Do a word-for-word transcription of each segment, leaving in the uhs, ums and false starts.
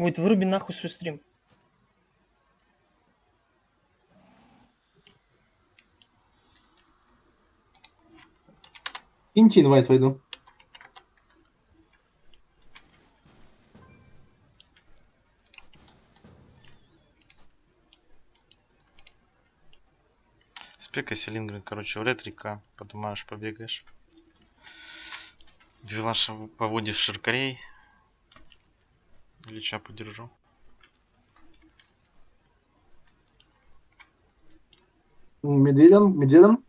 Войт, выруби нахуй свой стрим. Киньте инвайт войду. Спекайся, Лингрен, короче, в ретрика. Подумаешь, побегаешь. Двилаша поводишь ширкарей. Ильича подержу. Медведем, медведем.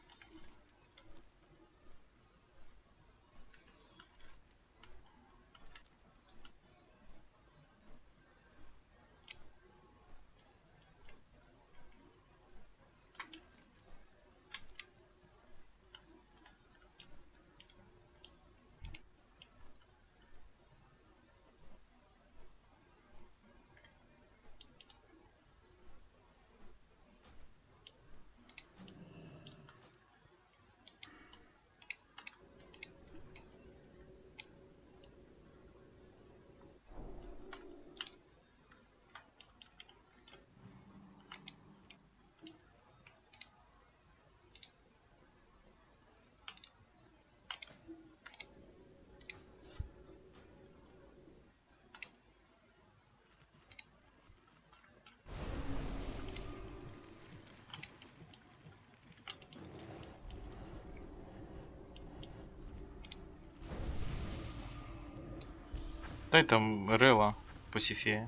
Дай там Релла по сифе.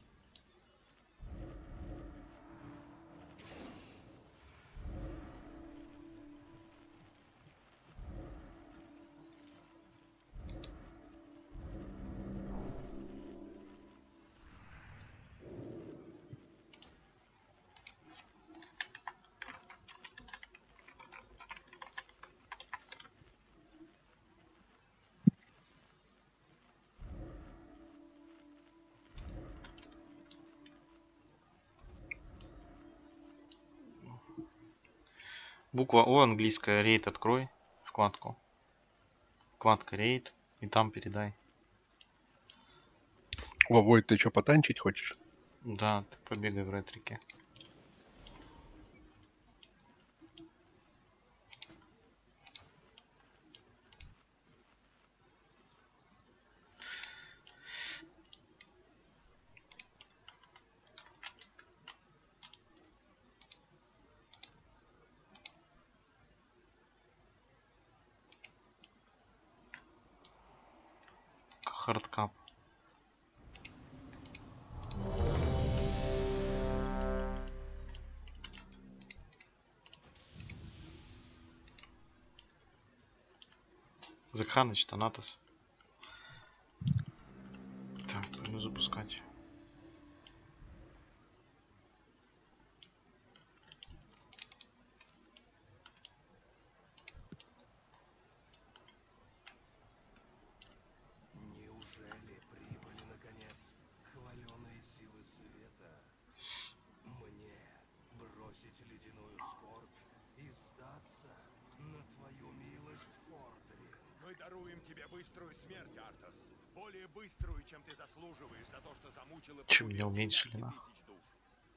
Буква О английская, рейд открой, вкладку. Вкладка рейд, и там передай. О, Войт, ты что, потанчить хочешь? Да, ты побегай в ретрике. Хардкап. Закханыч, Танатос. Так, пойду запускать. Неужели прибыли наконец хваленые силы света? Мне бросить ледяную скорбь и сдаться на твою милость, Фордрин. Мы даруем тебе быструю смерть, Артас. Более быструю, чем ты заслуживаешь за то, что замучил и Чем меня погубил уменьшили, десятки нахуй. тысяч душ.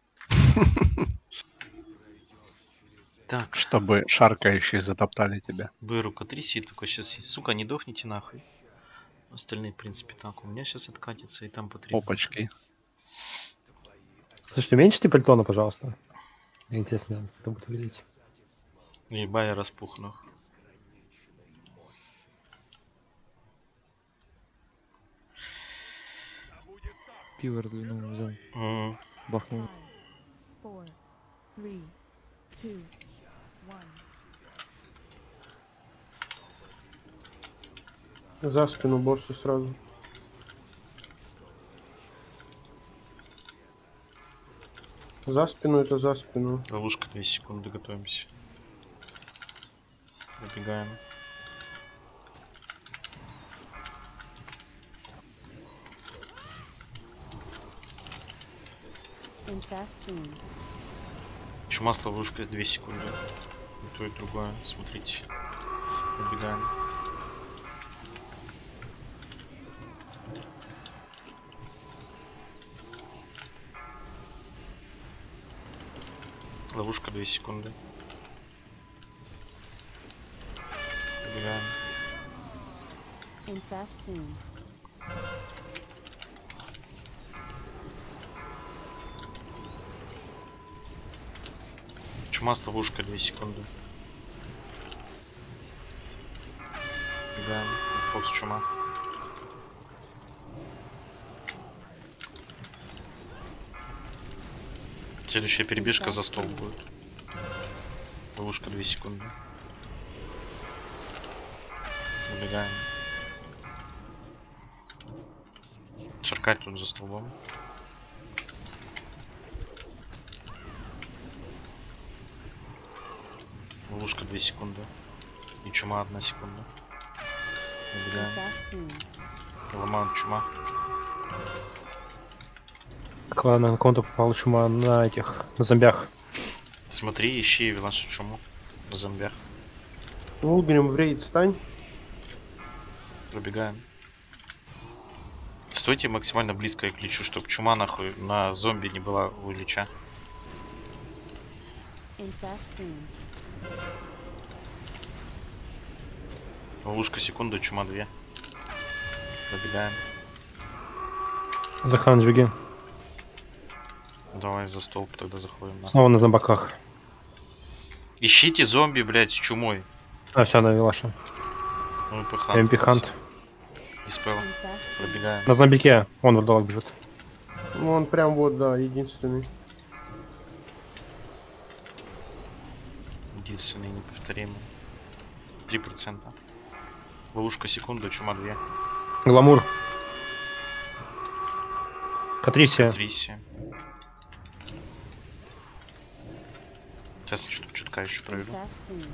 Так, Чтобы шаркающие затоптали тебя. Бэрука, тряси, только сейчас, сука, не дохните нахуй. Остальные, в принципе, так. У меня сейчас откатится и там по три. Опачки. Слушайте, уменьшите Пальтона, пожалуйста. Мне интересно, кто будет видеть. Ебай, я распух, нахуй. Пиво раздвинул, взял. М. Бахнул. Four, three, two, one. За спину боссу сразу. За спину это за спину. Ловушка, две секунды, готовимся. Выбегаем. Infest soon. Чума с ловушкой две секунды. И то и другое. Смотрите. Выбегаем. Ловушка две секунды. Убегаем. Infest soon. Чума с ловушкой две секунды. Убегаем. Фокс чума. Следующая перебежка за стол будет. Ловушка две секунды. Убегаем. Шаркать тут за столбом. Ловушка две секунды. И чума одна секунда. Убегаем. Infest soon. Ломаем чума. Ладно, на конту попал чума на этих, на зомбях. Смотри, ищи нашу чуму на зомбях. Вулгрим в рейд стань. Пробегаем. Стойте максимально близко к личу, чтобы чума нахуй на зомби не была у лича. Infest soon. Ловушка секунду, чума две. Пробегаем. Захан, жги. Давай за столб тогда заходим. нахуй. Снова на зомбаках. Ищите зомби, блядь, с чумой. А, все, она Вилаша. Ну, эм пи Хант. Диспел. Infest soon. Пробегаем. На зомбике. Вон вурдолог бежит. Ну, он прям вот, да, единственный. Единственный неповторимый. три процента. Ловушка секунду, чума две. Гламур. Катрисия. Трисия. Сейчас чуть чутка еще проверю. Infest soon.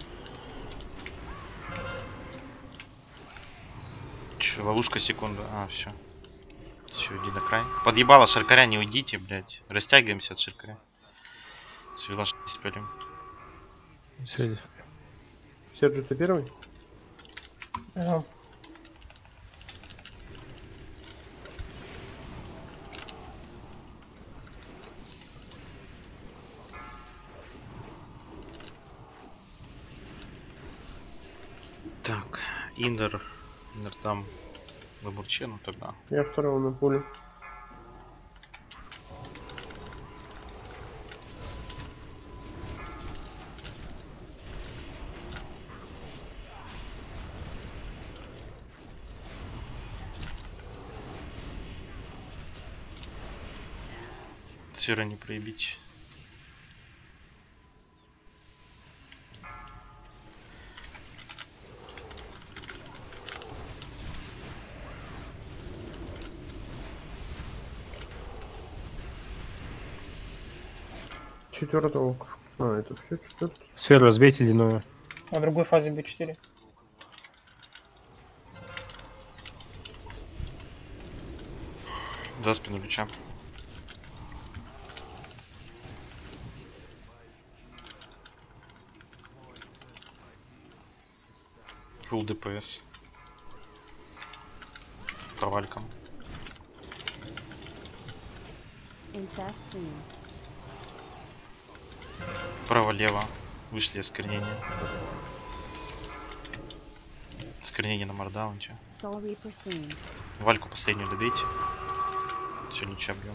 Че, ловушка секунду. А, все. Все, иди на край. Подъебало шаркаря, не уйдите, блядь. Растягиваемся от шаркаря. Свела спелим. Все, Серджи, ты первый? Ага. Так, Индер. Индер там на бурче, ну тогда. Я второго на поле. Сфера не проебить. Четвертого. А, это все четвертый. Сферу разбейте ледяную. На другой фазе би четыре. За спину люча. Фулл ДПС. Провальком. Infest soon. Право-лево. Вышли осквернение. Осквернение на мордаунте. Soul Reaper soon. Вальку последнюю добейте. Все, лича бьем.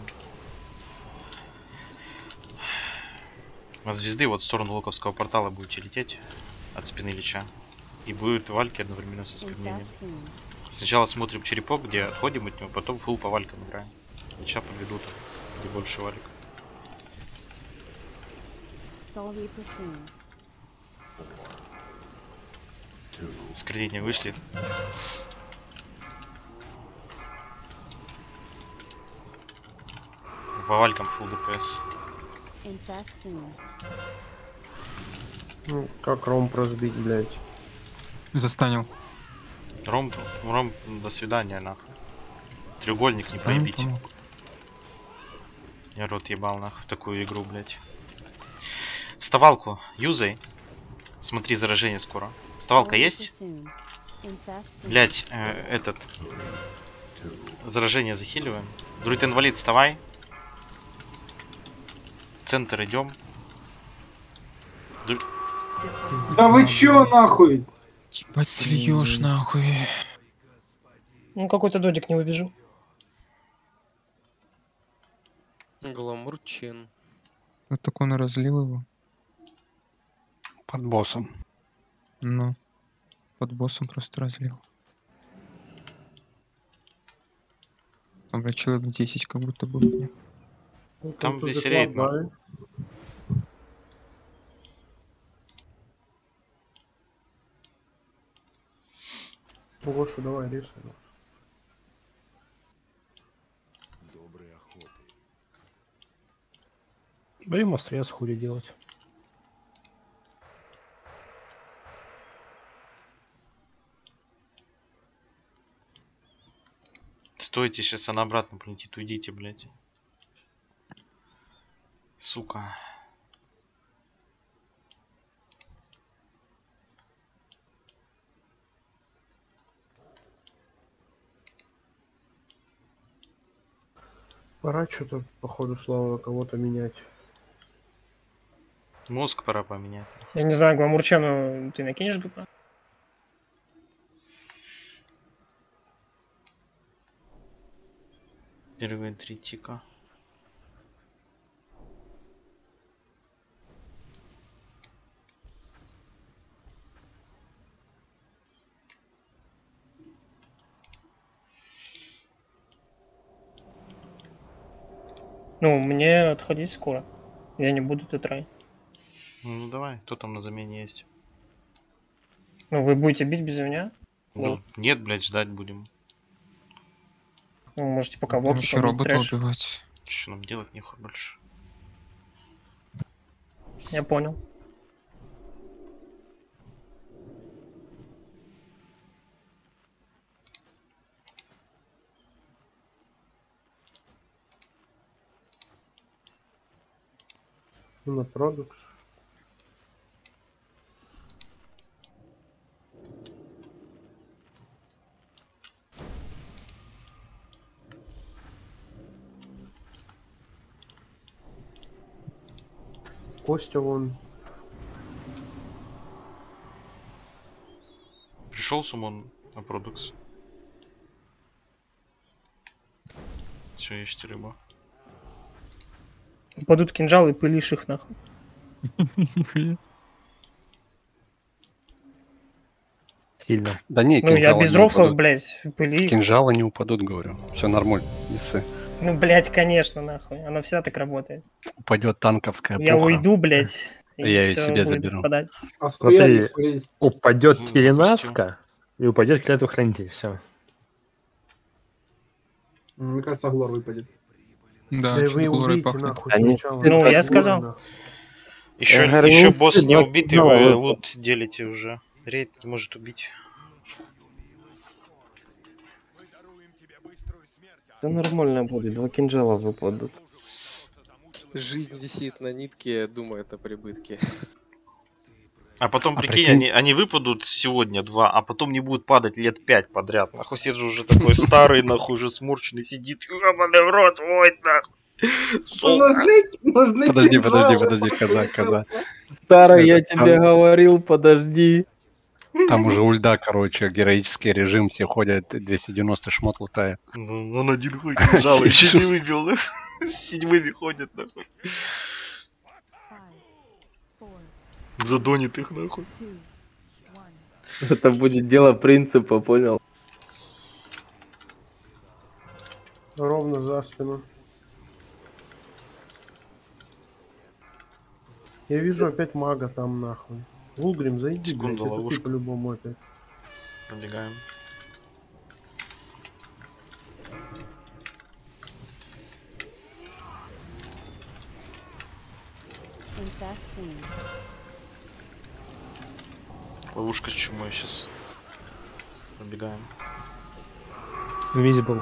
От звезды вот в сторону локовского портала будете лететь от спины лича. И будет вальки одновременно со осквернением. Infest soon. Сначала смотрим черепок, где отходим от него, потом фулл по валькам играем. Лича подведут, где больше валик. Soul Reaper soon. Скринение вышли. По валькам фулл ДПС. Infest soon. Ну, как ром разбить, блядь. Застанил. Ром, ром, до свидания, нахуй. Треугольник не проебите. Я рот ебал, нахуй, такую игру, блядь. Вставалку юзай. Смотри, заражение скоро. Вставалка Soul Reaper есть? soon. Infest soon. Блять, э, этот. Заражение захиливаем. Друид инвалид, вставай. В центр идем. Да вы чё нахуй? Ебать ты льёшь нахуй. Ну какой-то додик не выбежал. Гламурчен. Вот так он и разлил его. Под боссом. Ну. Под боссом просто разлил. Там, блядь, человек десять как будто бы. Нет. Там тут веселее, закладывай. Гоша, давай, рисуй. Доброй охоты. Блин, острец хули делать. Стойте, сейчас она обратно полетит, уйдите, блядь. Сука. Пора что-то, походу, Слава, кого-то менять. Мозг пора поменять. Я не знаю, Гламурчану ты накинешь ГП? Первые три тика. Ну, мне отходить скоро. Я не буду тетрай. Ну давай, кто там на замене есть? Ну, вы будете бить без меня? Ну, нет, блядь, ждать будем. Ну, можете пока в Там опте еще побыть робота трэш. убивать. Что нам делать нехуй больше? Я понял. Ну, на продукт. Костя вон. Пришел сумон на продукс. Все, ищите рыбу. Упадут кинжалы и пылишь их нахуй. Сильно. Да не, Ну, я кинжалы без не рофлов, упадут. блядь, пыли их. Кинжалы не упадут, говорю. Все нормально, не ссы. Ну, блядь, конечно, нахуй. Она вся так работает. Упадет танковская Я пуха. уйду, блядь, и Я ее всё себе будет заберу. впадать. А схуя Смотри, не схуять? упадет Запустил. перенаска и упадет клятва хранитель. Все. Мне кажется, Глор выпадет. Да, Да и что-то вы Глорой убейте пахнет. нахуй Они сначала. Ну, я Глор сказал. нахуй. Еще, Я говорю, еще ну, босс ты не не убитый, знала, вы это. лут делите уже. Рейд не может убить. Мы даруем тебе быструю смерть, Да нормально будет, два кинжала выпадут. Жизнь висит на нитке, думает о прибытке. А потом, А прикинь, прикинь- Они, они выпадут сегодня два, а потом не будут падать лет пять подряд. Нахуй Сет же уже такой старый, нахуй уже сморченный сидит. Ёбаный в рот, воет, нахуй. Сука. Нужны, нужны Подожди, подожди, кинжалы, подожди, пошли коза, нахуй. коза. Старый, я Это тебе там- говорил, подожди. Там уже ульда, короче, героический режим, все ходят, двести девяносто шмот лутает. Ну, он один хуй кинжал еще не выбил, нахуй. С седьмыми ходят, нахуй. Five, four, Задонит их, нахуй. two, one. Это будет дело принципа, понял? Ровно за спину. Я вижу опять мага там нахуй. Вулгрим, зайди, Секунду, блядь, это ты ловушка. по-любому опять. Пробегаем. Infest soon. Ловушка с чумой сейчас. Пробегаем. Invisible.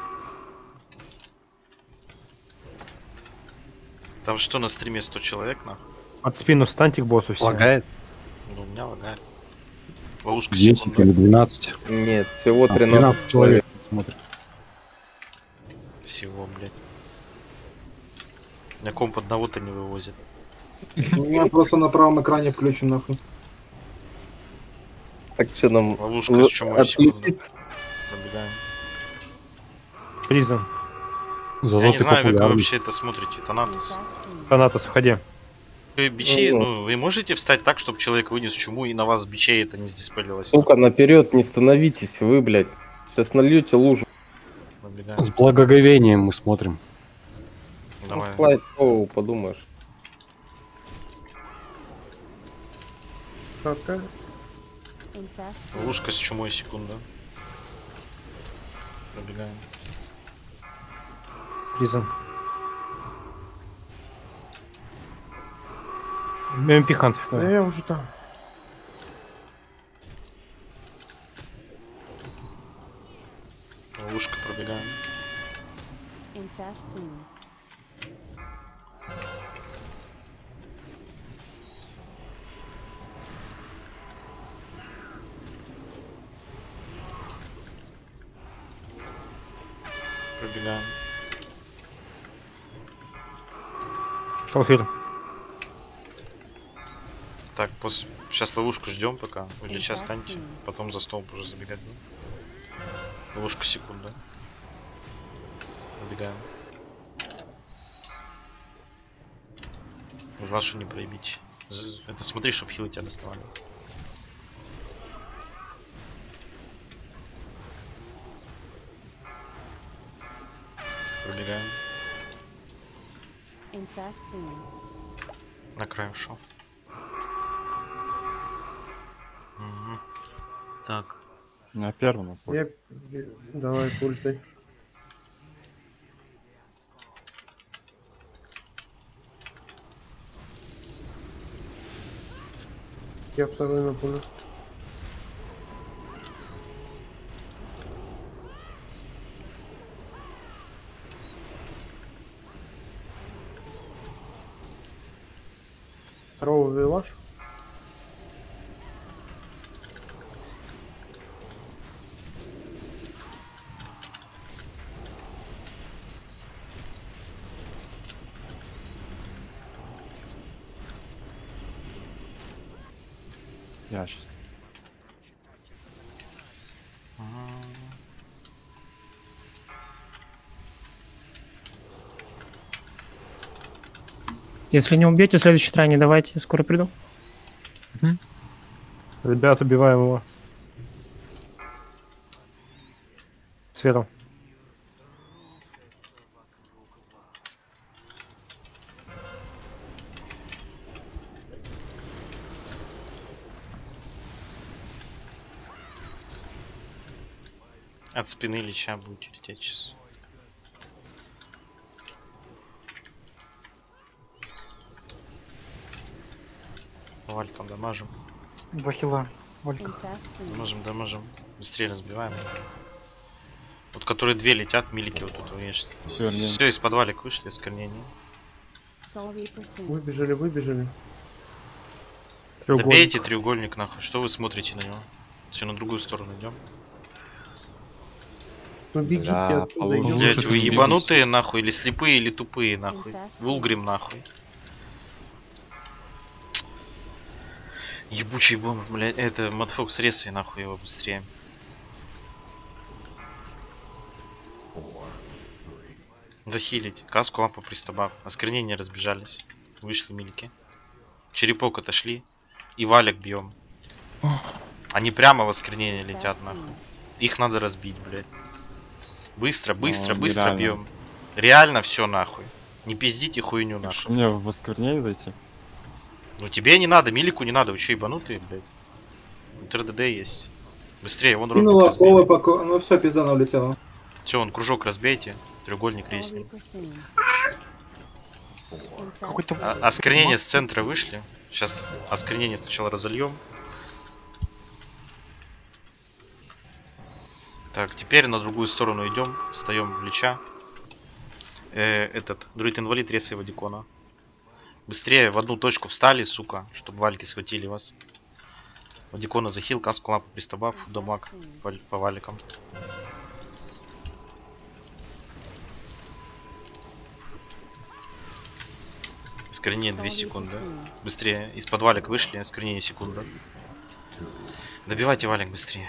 Там что на стриме сто человек, нахуй? От спину встаньте к боссу все. Лагает? Ну, у меня лагает. Ловушка десять секунда. или двенадцать. Нет, всего А, тринадцать, тринадцать человек смотрит. Всего, блядь. На комп одного-то не вывозит. У меня просто на правом экране включен нахуй. Так что нам... Ловушка с чумой секунду. Пробегаем. Призм. Я не знаю, как вы вообще это смотрите, Танатос. Танатос, входи. Вы бичи, ну, вы можете встать так, чтобы человек вынес чуму и на вас с бичей это не сдиспелилось? Сука, наперед не становитесь, вы, блядь. Сейчас нальете лужу. Пробегаем. С благоговением мы смотрим. Давай. Ну, слайд, о, подумаешь. Шатка. Ловушка с чумой секунда. Пробегаем. Призм. эм пи хант. Да я уже там. Ловушка, пробегаем. Пробегаем. Шалфир. Так, после... сейчас ловушку ждем пока. Вы для час станьте. Потом за столб уже забегать будем. Ловушка секунда. Пробегаем. Вашу не проебите. Это смотри, чтоб хилы тебя доставали. Пробегаем. Накроем шоу. Угу. Так. На первом. Я... Давай, пультай. Я второй на поле. Второго вилаш. Я сейчас. Если не убьете, следующий трай не давайте, скоро приду. Угу. Ребят, убиваем его. Сферу. От спины лича будете лететь сейчас. Вальком дамажим. Два хила. Валька. Дамажим, дамажим. Быстрее разбиваем. Вот которые две летят, милики вот тут, видишь. Все, из подвалик вышли, осквернение. Выбежали, выбежали. Добейте треугольник нахуй. Что вы смотрите на него? Все, на другую сторону идем. Ну бегите Бля, оттуда, идем. Блять, вы ебанутые нахуй, или слепые, или тупые нахуй. Вулгрим нахуй. Ебучий бомб, блять, это Мадфокс ресай нахуй его быстрее. Захилить. Каску, лампу, пристабав. Осквернения разбежались. Вышли милики. Черепок отошли. И валик бьем. Они прямо в осквернение летят нахуй. Их надо разбить, блять. Быстро, быстро, О, быстро нереально. бьем. Реально все нахуй. Не пиздите хуйню нахуй. Что мне в осквернение зайти? Ну тебе не надо, милику не надо, вы что, ебанутые, блядь? Тут РДД есть. Быстрее, вон Ну, лаковый поко... Ну все, пизда она улетела. Все, вон кружок разбейте, треугольник резнем. Какой-то... А, осквернение с центра вышли. Сейчас осквернение сначала разольем. Так, теперь на другую сторону идем, встаем в лича. Э, этот, друид-инвалид, ресай Вадикона. Быстрее в одну точку встали, сука, чтобы вальки схватили вас. Вадикона захил, каску, лампу, пристабав, дамаг по, по валикам. Осквернение две секунды. Быстрее. Из-под валик вышли, осквернение секунда. Добивайте валик быстрее.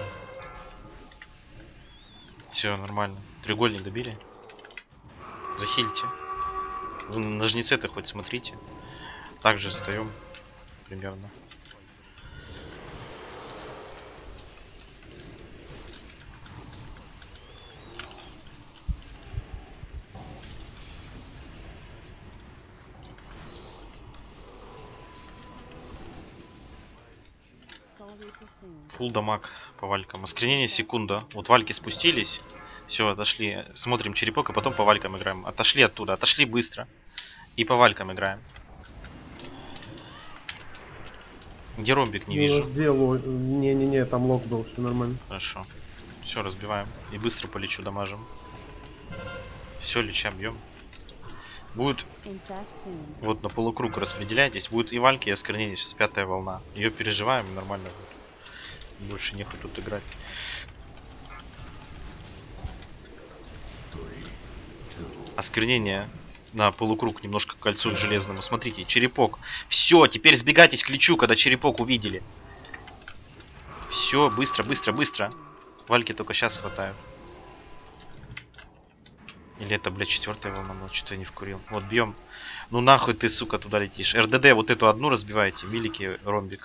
Все, нормально. Треугольник добили. Захильте. Вы на жнеце-то хоть смотрите. Также встаем. Примерно. Фулл дамаг по валькам. Осквернение секунда. Вот вальки спустились. Все, отошли. Смотрим черепок, а потом по валькам играем. Отошли оттуда, отошли быстро. И по валькам играем. Где ромбик, не вижу. Не-не-не, там лог был, все нормально. Хорошо. Все, разбиваем. И быстро по лечу дамажим. Все, леча бьем. Будет вот на полукруг распределяйтесь. Будет и вальки, и осквернение. Сейчас пятая волна. Ее переживаем, нормально будет. Больше нехуй тут играть. Осквернение на полукруг немножко к кольцу железному. Смотрите, черепок. Все, теперь сбегайтесь к лечу, когда черепок увидели. Все, быстро, быстро, быстро. Вальки только сейчас хватают. Или это, блядь, четвертая волна, но что-то я не вкурил. Вот, бьем. Ну нахуй ты, сука, туда летишь. РДД вот эту одну разбиваете. Милики, ромбик.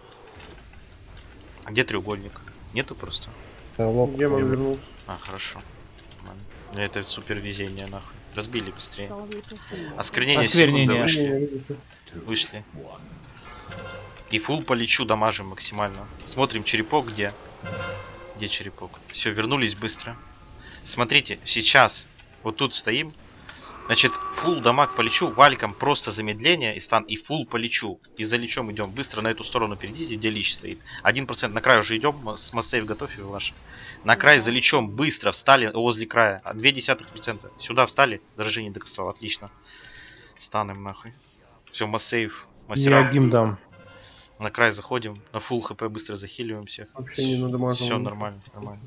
А где треугольник? Нету просто? Демон вернулся. А, хорошо. Это супер везение, нахуй. Разбили быстрее. Осквернение, Осквернение. Вышли. Вышли. И фул по лечу дамажим максимально. Смотрим, черепок где? Где черепок? Все, вернулись быстро. Смотрите, сейчас вот тут стоим. Значит, фул дамаг по лечу, валькам просто замедление и стан, и фул по лечу. И за лечом идем. Быстро на эту сторону перейдите, где лич стоит. один процент на край уже идем. С массейв готовьте ваш. На край за лечом быстро встали возле края. два десятых процента. Сюда встали. Заражение докастал. Отлично. Станем нахуй. Все, массейв. Я гим дам. На край заходим. На фул хп быстро захиливаем всех. Вообще не надо. Все нормально, нормально.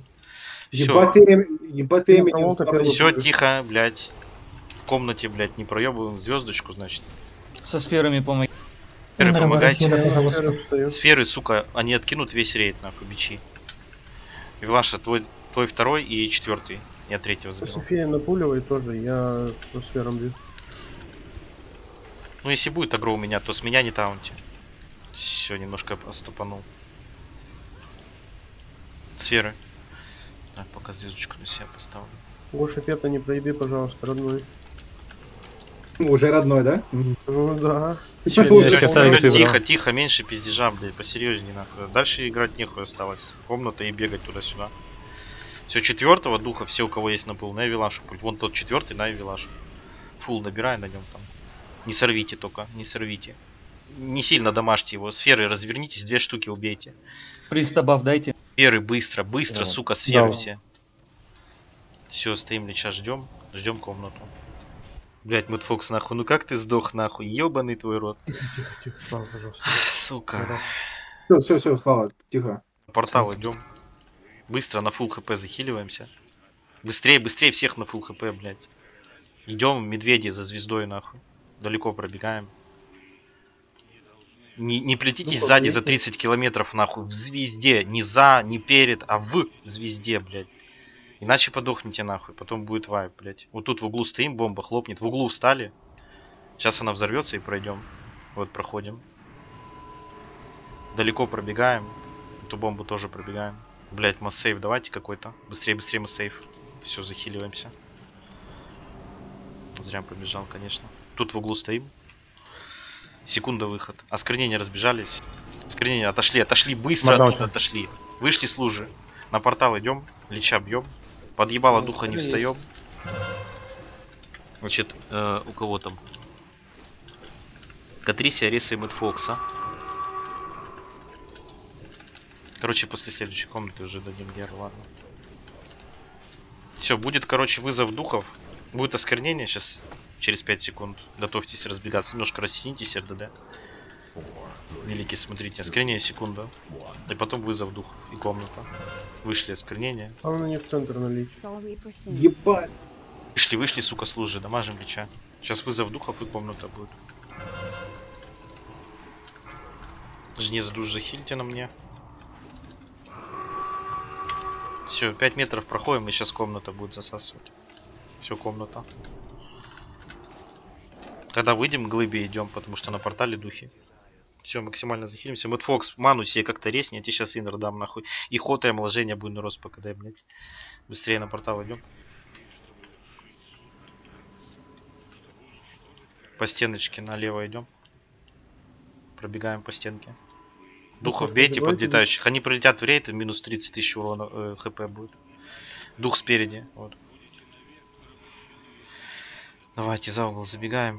Все тихо, блядь. В комнате, блядь, не проебываем звездочку, значит. Со сферами помоги. Сферы помогайте. Сферы, сука, они откинут весь рейд, нахуй, бичи. Вилаша, твой, твой второй и четвертый. Я третьего забил. София напуливает тоже, я по сферам бью. Ну, если будет агро у меня, то с меня не таунти. Все, немножко остопанул. Сферы. Так, пока звездочку на себя поставлю. Гоша, пета не проеби, пожалуйста, родной. Уже родной, да? Ну да. Тихо, тихо, тихо, меньше пиздежа, блядь, посерьезнее надо. Дальше играть нехуй осталось. Комната и бегать туда-сюда. Все, четвертого духа, все, у кого есть на пул, на Вилашу пульт. Вон тот четвертый, на Вилашу. Фул набирай на нем там. Не сорвите только, не сорвите. Не сильно дамажьте его. Сферы развернитесь, две штуки убейте. Пристабав дайте. Сферы быстро, быстро, да. Сука, сферы да. Все. Все, стоим леча, ждем. Ждем комнату. Блять, Мэтфокс, нахуй, ну как ты сдох, нахуй, ебаный твой рот. Тихо, тихо, тихо, Слава, пожалуйста. Сука. Все, все, все, Слава, тихо. Портал идем. Быстро на фулл хп захиливаемся. Быстрее, быстрее всех на фулл хп, блять. Идем, медведи за звездой, нахуй. Далеко пробегаем. Не, не плетитесь ну, сзади за тридцать километров, нахуй, в звезде. Не за, не перед, а в звезде, блять. Иначе подохните нахуй, потом будет вайп, блять. Вот тут в углу стоим, бомба хлопнет. В углу встали. Сейчас она взорвется и пройдем. Вот проходим. Далеко пробегаем. Эту бомбу тоже пробегаем. Блять, массейв давайте какой-то. Быстрее, быстрее массейв. Все, захиливаемся. Зря побежал, конечно. Тут в углу стоим. Секунда выход. Осквернения разбежались. Осквернения отошли, отошли быстро, оттуда отошли. Вышли с лужи. На портал идем, леча бьем. Подъебало духа не встаем. Значит, э, у кого там? Катрисия, Реса и Мэтфокса. Короче, после следующей комнаты уже дадим гер, ладно. Все, будет, короче, вызов духов. Будет осквернение сейчас через пять секунд. Готовьтесь разбегаться. Немножко растянитесь, РДД. Великий, смотрите, осквернение секунда. И потом вызов духов и комната. Вышли осквернение. А он не в центр налить. Ебать. Вышли, вышли, сука, служи, дамажим леча. Сейчас вызов духов и комната будет. Жнец душ захильте на мне. Все, пять метров проходим, и сейчас комната будет засасывать. Все, комната. Когда выйдем, к глыбе идем, потому что на портале духи. Все, максимально захилимся. Мэтт Фокс, ману себе как-то резни, я тебе сейчас инер дам нахуй. И ход и омоложение будет на рост, пока дай, блядь. Быстрее на портал идем. По стеночке налево идем. Пробегаем по стенке. Духов бейте подлетающих. Они прилетят в рейд, и минус тридцать тысяч урона э, хп будет. Дух спереди. Вот. Давайте за угол забегаем.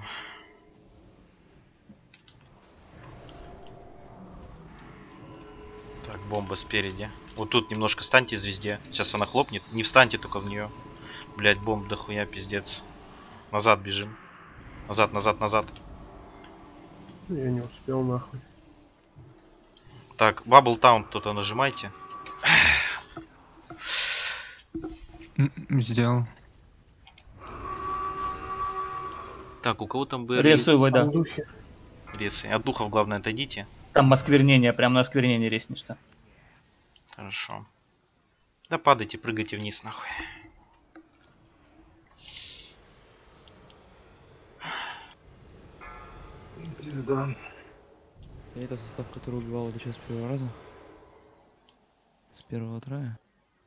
Так, бомба спереди. Вот тут немножко станьте звезде. Сейчас она хлопнет. Не встаньте только в нее. Блять, бомб дохуя, пиздец. Назад бежим. Назад, назад, назад. Я не успел нахуй. Так, Bubble Town кто-то нажимайте. Сделал. Так, у кого там бы Ресу его, да. Ресы. От духов, главное, отойдите. Там осквернение, прям на осквернение резнишься. Хорошо. Да падайте, прыгайте вниз, нахуй. Пизда. Это состав, который убивал это сейчас с первого раза? С первого трая?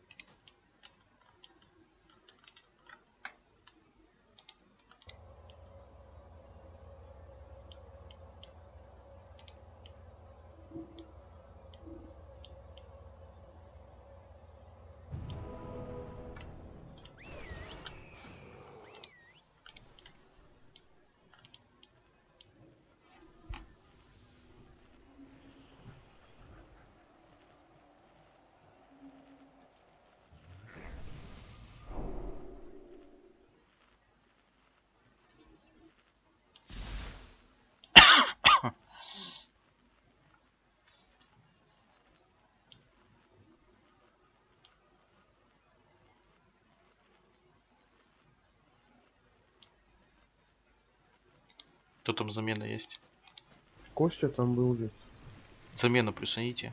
Кто там замена есть? Костя там был где-то. Замена плюсаните.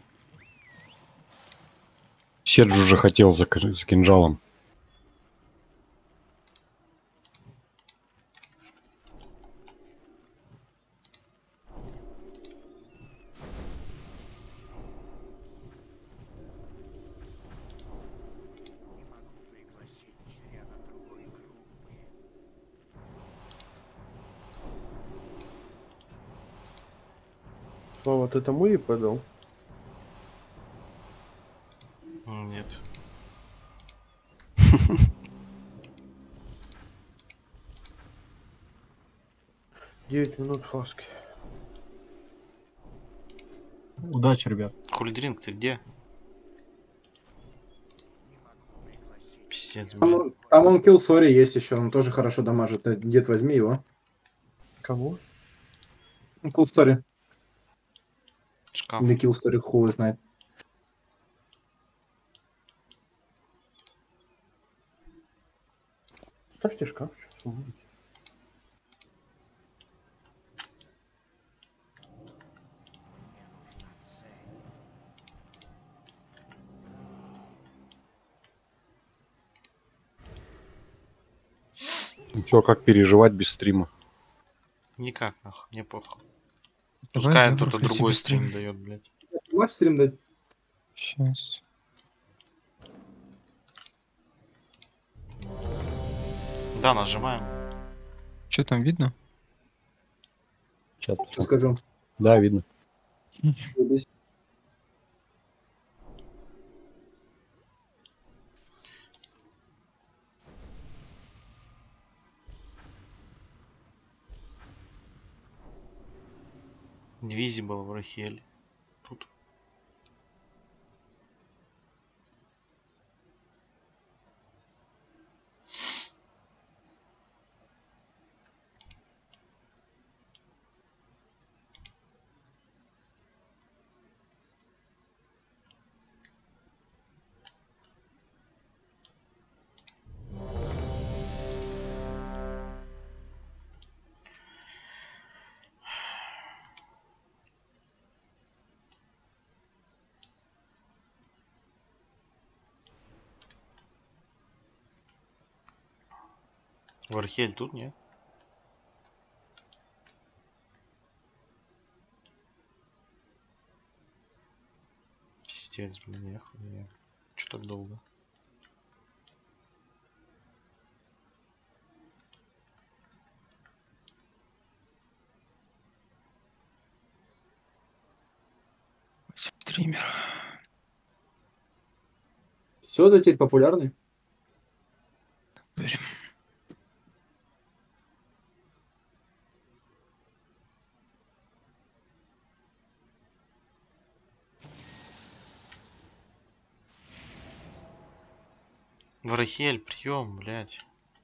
Седж уже хотел за, за кинжалом. Слава, ты тому и подал? Нет. девять минут фlaски. Удачи, ребят. Хулидринг, ты где? Пиздец, Там, блин. он- там он Kill Sorry есть еще, он тоже хорошо дамажит. Э, Дед, возьми его. Кого? Kill Story. Шкаф. Или Kill Story, хуй знает. Ставьте шкаф, что суммуете. Все, как переживать без стрима? Никак, нахуй, мне похуй. Давай Пускай Эвер кто-то пройти другой без стрим стрима. дает, блядь. Можешь стрим дать? Сейчас. Да, нажимаем. Что там видно? Сейчас Что скажу? Да, видно. Здесь. Invisible в Рахеле. Тут. Вархель тут, нет? Пиздец, блин, я хуя. Чё так долго? Стример. Все, да, теперь популярный? Вархель, прием, блядь.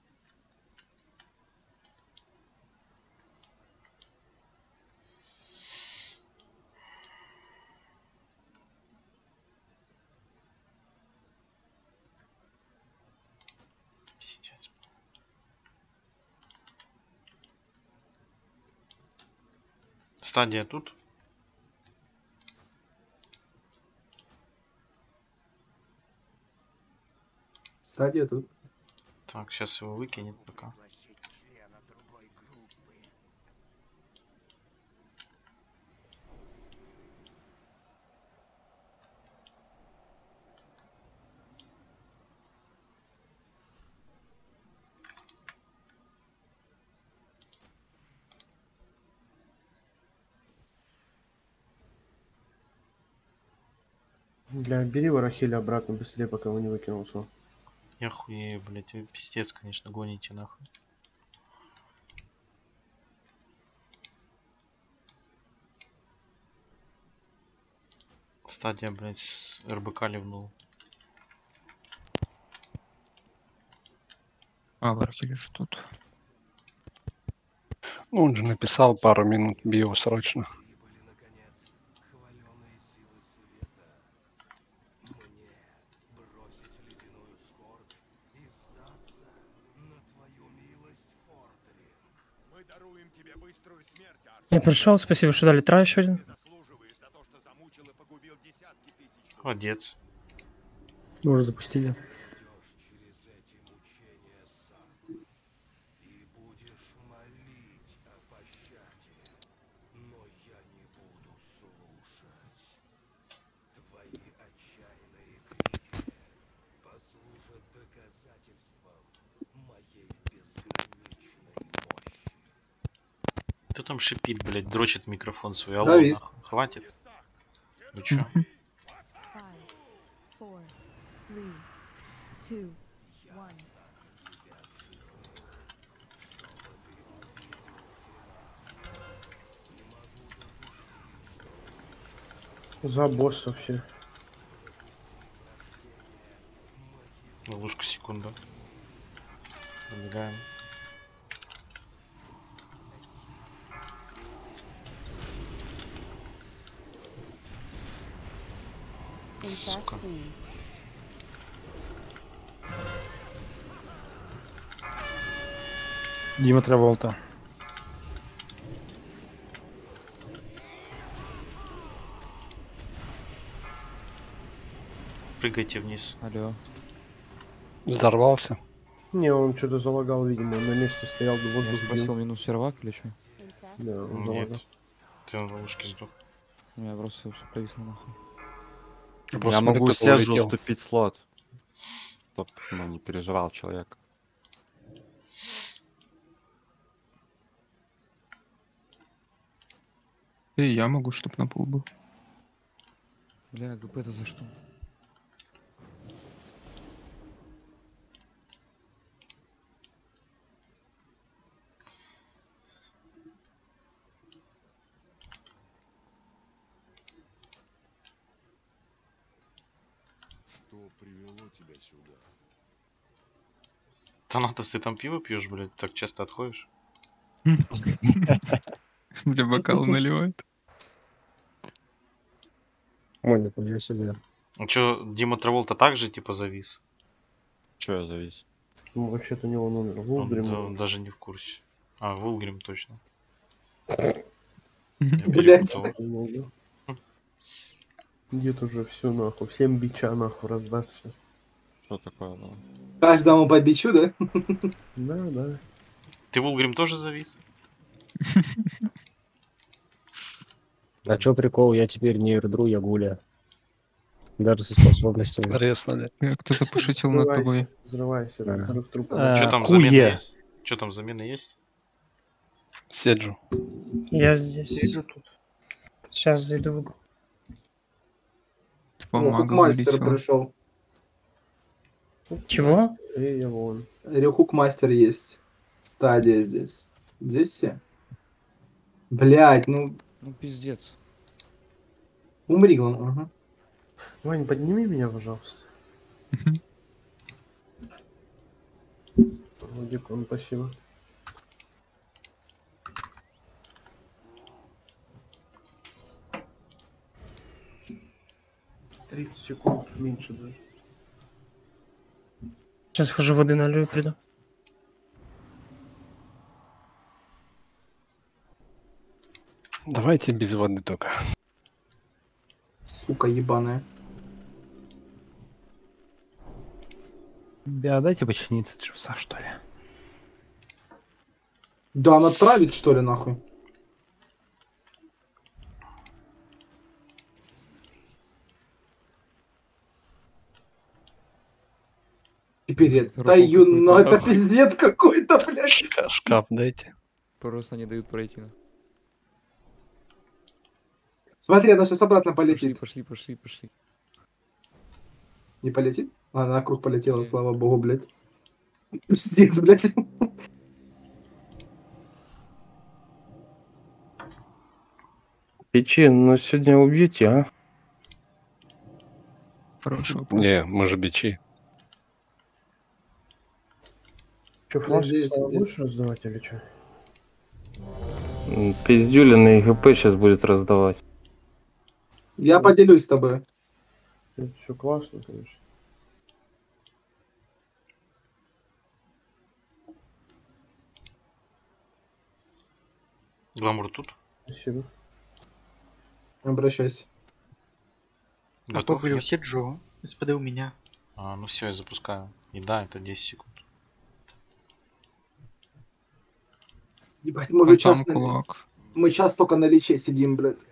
Пиздец. Стадия тут. Стадия тут. Так, сейчас его выкинет пока. Бля, бери Варахеля обратно быстрее, пока его не выкинулся. Я хуею, блядь, вы пиздец, конечно, гоните нахуй. Стадия, блядь, с РБК ливнул. А, Вархель же тут. Ну, он же написал пару минут био срочно. Я пришел, спасибо, что дали тра еще один. Молодец. Уже запустили. Кто там шипит, блядь, дрочит микрофон свой? Алло, Да, весь. нахуй. Хватит. Вы чё? Five, four, three, two, one. За босса все. Ловушка, секунду. Пробегаем. Сука. Infesting. Дима Траволта. Прыгайте вниз. Алло. Взорвался. Не, он что-то залагал, видимо, он на месте стоял, воздух Я спросил, бил. минус сервак или что? Да, он Нет. залагал. Ты на ловушке сдох. У меня просто все повисло нахуй. Просто Я смотри, могу кто-то Сержу улетел. уступить слот. Чтоб, ну, не переживал человек. И я могу, чтоб на пол был. Бля, ГП это за что? Что привело тебя сюда? Танатос, ты там пиво пьешь, блядь? Так часто отходишь? Для бокала наливают. Ой, нихуя себе. Ну чё, Дима Траволта также типа завис? Чё я завис? Ну, вообще-то не он умер. Он, Вулгрим. да, он даже не в курсе. А, Вулгрим точно. Блять. Дед уже все нахуй. Всем бича нахуй раздаст сейчас. Что такое было? Каждому по бичу, да? Да, да. Ты, Вулгрим, тоже завис? А чё прикол, я теперь не Ирдру, я Гуля. Даже со способностями. Резно, да. Кто-то пошутил над тобой. Взрывайся, Да. взрыв трупа. Что там замены есть? Что там замены есть? Седжу. Я здесь. Сиджу тут. Сейчас зайду в игру. О, Хукмастер пришел. Чего? И я вон. Хукмастер есть. Стадия здесь. Здесь все? Блять, ну... Ну, пиздец. Умри, главное. Ага. Вань, подними меня, пожалуйста. Дикон, спасибо. тридцать секунд, меньше даже. Сейчас хожу воды налью и приду. Давайте без воды только. Сука ебаная. Да, дайте починиться Дживса, что ли. Да, она травит, что ли, нахуй? Теперь это... Да, ю... ну это пиздец какой-то, блядь. Шка- Шкаф дайте. Просто не дают пройти. Смотри, она сейчас обратно полетит. Пошли, пошли, пошли. Не полетит? А, она на круг полетела, слава богу, блядь. Пиздец, блядь. Печи, ну сегодня убьете, а? Хороший вопрос. Не, мы же бичи. Че, флажки будешь раздавать или что? Пиздюля на ИГП сейчас будет раздавать. Я поделюсь с тобой. Это все классно, конечно. Гламур тут? Спасибо. Обращайся. Готов? Говорю, Нет? Сиджу. СПД у меня. А, ну все, я запускаю. И да, это десять секунд. Ебать, мы уже А там час... на- кулак. Мы час только на личе сидим, блядь.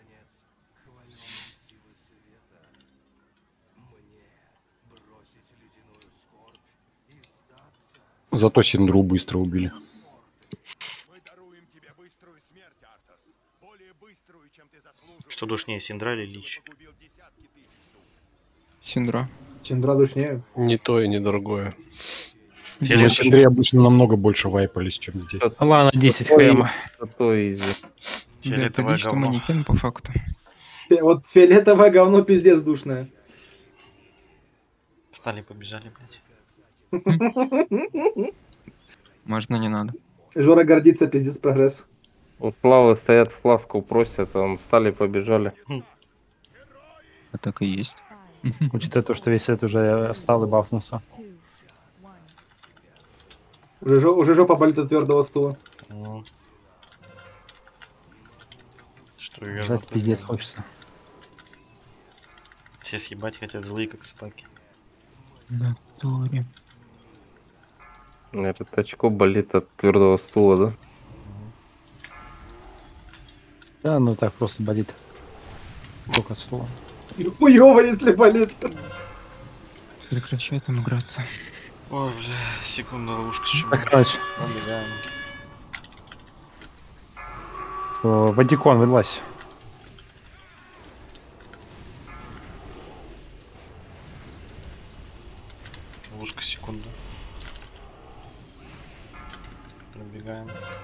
Зато Синдру быстро убили. Что душнее, Синдра или Лич? Синдра. Синдра душнее. Не то и не другое. Мы с Синдрой обычно намного больше вайпались, чем здесь. Ладно, десять хм. Да, это лично манекен по факту. Фе- Вот фиолетовое говно пиздец душное. Стали, побежали, блядь. Можно, не надо. Жора гордится, пиздец прогресс. У Славы стоят в плавку, просят, он встали, побежали. А так и есть. Учитывая то, что весь сет уже стал и бафнулся. Уже, жо- уже жопа болит от твердого стула. Ну. Что я Жать готов. пиздец хочется. Все съебать хотят, злые как собаки. Натуре. Этот очко болит от твердого стула, да? Да, ну так просто болит. Только от стула. Хуёво, если болит. Прекращай там играться. Ой, бля, секунду, ловушка с чего. Так, короче. Убегаем. Э, Вадикон, вылазь. Ловушка, секунду. Пробегаем.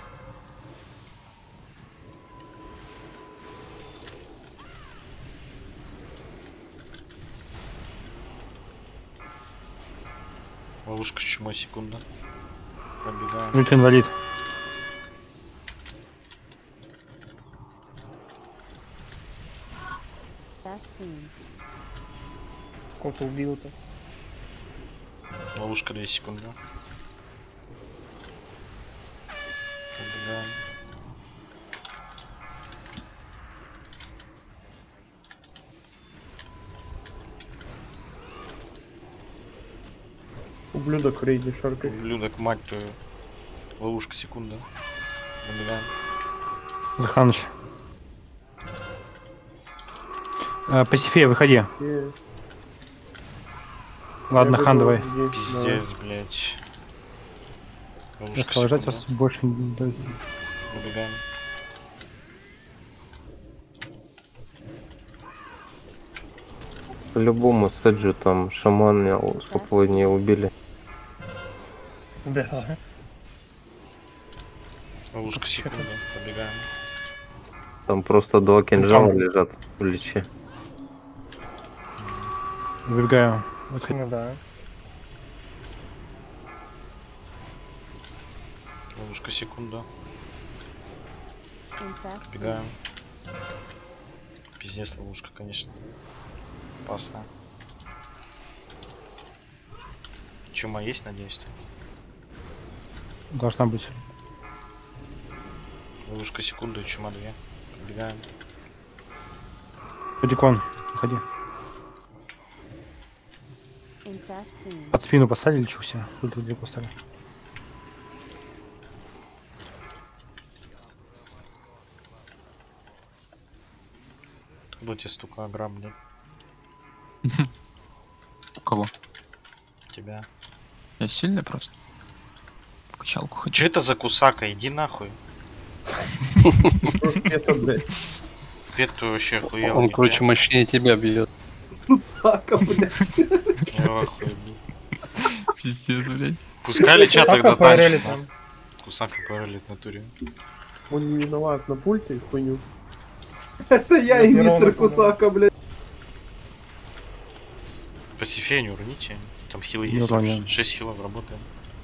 Ловушка с чумой, секунда. Пробегаем. Ульт инвалид. Кого-то убил-то. Ловушка две секунды. Пробегаем. Ублюдок в рейде шаркает. Ублюдок, мать твою. Ловушка, секунда. Набегаем. Заханыч. Э, Пасифея, выходи. Э, Ладно, я хан, буду давай. здесь, Пиздец, блядь. Я Ловушка, стал ждать, секунда. вас больше не дают. Набегаем. По-любому Сэджи там шаман, чтобы вы не убили. Да. Ловушка, секунда. Побегаем. Там просто два кинжала Там. лежат в личе. Выбегаю. Ну да. Ловушка, секунда. Infest Бегаем. Пиздец, ловушка, конечно. Опасно. Чума есть, надеюсь? Должна быть. Ловушка, секунду, и чума две. Бегаем. Дикон, выходи. Infest soon. Под спину поставили, лечу все. Тут далеко поставили. Кто тебе стука грамм, блядь? У кого? Тебя. Я сильный просто. Качалку хочу. Че это за кусака? Иди нахуй. Это, блядь. Пету вообще охуел. Он, короче, мощнее тебя бьет. Кусака, блядь. Пиздец, блядь. Пускай лечат Кусака тогда параллелит танчит. нам. Кусака параллелит в натуре. Он не виноват на пульте и хуйню. Это я и Ну, мистер ровно, Кусака, блядь. Пасифея не уроните. Там хилы Не есть. уроним. шесть хилов работаем.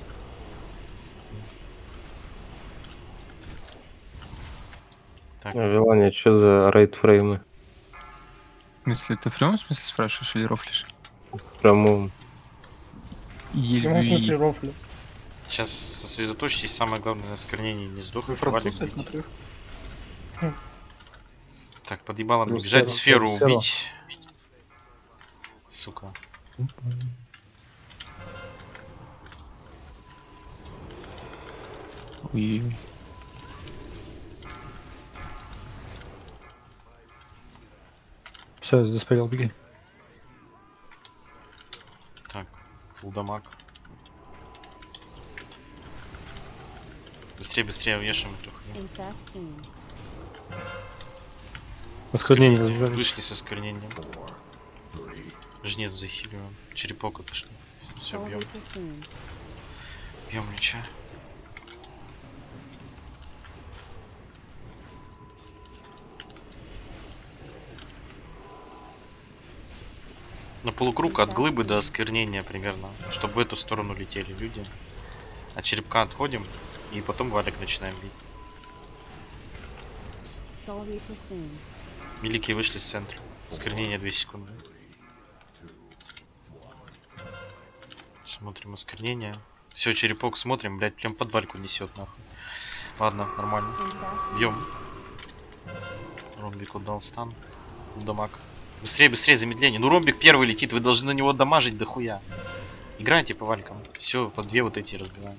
Так. Вилания, что за рейд фреймы? Если ты в прямом смысле спрашиваешь или рофлишь? Прямом. В прямом смысле рофлю. Сейчас сосредоточьтесь, самое главное на осквернении не сдохнуть. Валик бить. смотрю. Так, подъебало мне Ну, бежать, сферу, сферу сферу. убить. Сука. Ой-ой-ой. Все, заспорил, беги. Так, фулл дамаг. Быстрее, быстрее вешаем эту хуйню. Infest soon. Осквернение Скверните. разбежались. Вышли со осквернением. Жнец захиливаем. Черепок отошли. Все, Soul бьем. Reaper soon. Бьем меча. На полукруг от глыбы до осквернения примерно, чтобы в эту сторону летели люди. От черепка отходим и потом валик начинаем бить. Soul Reaper soon. Великие вышли с центра. Осквернение две секунды. Смотрим осквернение. Все, черепок смотрим, блять, прям под вальку несет нахуй. Ладно, нормально. Infest. Бьем. Ромбик отдал стан. Дамаг. Быстрее, быстрее, замедление. Ну ромбик первый летит, вы должны на него дамажить дохуя. Играйте по валькам. Все, по две вот эти разбиваем.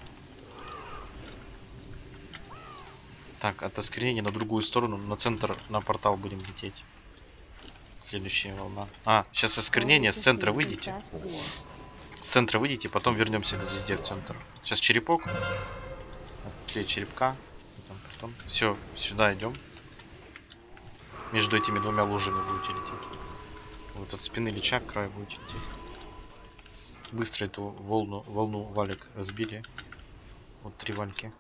Так, от осквернения на другую сторону, на центр, на портал будем лететь. Следующая волна. А, сейчас осквернение, с центра выйдите. Infest soon. С центра выйдите, потом вернемся к звезде в центр. Сейчас черепок. Отклеить черепка. Потом, потом. Все, сюда идем. Между этими двумя лужами будете лететь. Вот от спины лича к краю будете лететь. Быстро эту волну, волну валик разбили. Вот три вальки.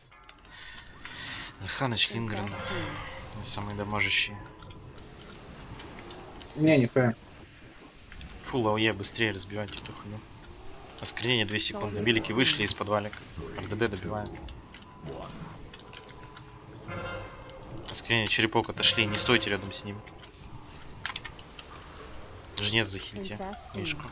Заханыч, Лингрен. Infest soon. Самые дамажащие. Не, не фэ. Фул АОЕ, быстрее разбивайте эту хуйню. Осквернение две секунды. Велики вышли из-под валик. РДД добиваем. Осквернение, черепок отошли, не стойте рядом с ним. Жнец захильте. Infest soon. Мишку.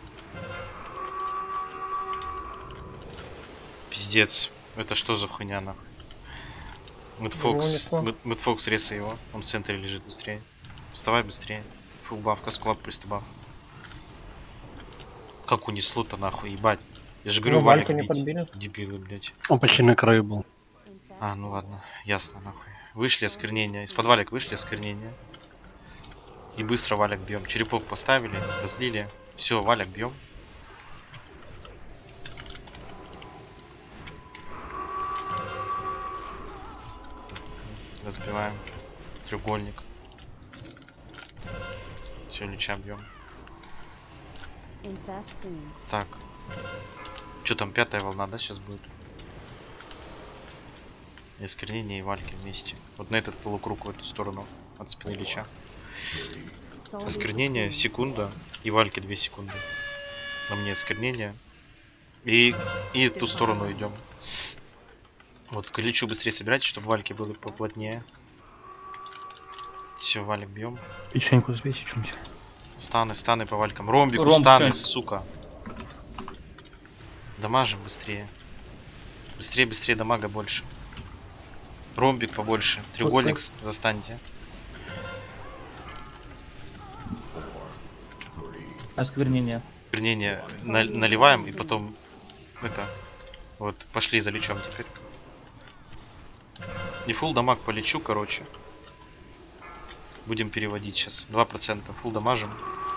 Пиздец. Это что за хуйня нахуй? Его Мэтфокс. унесло. Мэт- Мэтфокс, резай его. Он в центре лежит, быстрее. Вставай быстрее. Фул баф, каскулап, плюс баф. Как унесло-то нахуй, ебать. Я же говорю, Ну, валик Вальку не бить. подбили. Дебилы, блядь. Он почти на краю был. А, ну ладно, ясно, нахуй. Вышли осквернения. Из-под валик вышли осквернения. И быстро валик бьем. Черепок поставили, разлили. Все, валик бьем. Разбиваем. Треугольник. Все, лича бьем. Infest soon. Так. Что там, пятая волна, да, сейчас будет? И осквернение и вальки вместе. Вот на этот полукруг в эту сторону от спины лича. Осквернение секунда и вальки две секунды. На мне осквернение. И, и в ту сторону идем. Вот к личу быстрее собирайте, чтобы вальки были поплотнее. Все, валик бьем. Печеньку сбейте что-нибудь. Станы, станы по валькам. Ромбику, Ромб, станы, чё? сука. Дамажим быстрее. Быстрее, быстрее, дамага больше. Ромбик побольше. Треугольник с- застаньте. Осквернение. Вернее, на- наливаем и потом это. Вот, пошли за лечом теперь. И фулл дамаг по лечу, короче. Будем переводить сейчас. два процента. Фулл дамажим.